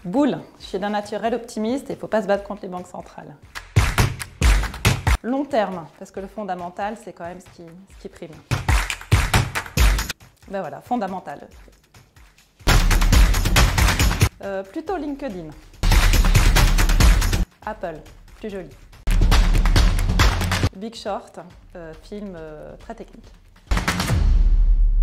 Boule, je suis d'un naturel optimiste et il ne faut pas se battre contre les banques centrales. Long terme, parce que le fondamental, c'est quand même ce qui prime. Ben voilà, fondamental. Plutôt LinkedIn. Apple, plus joli. Big Short, film très technique.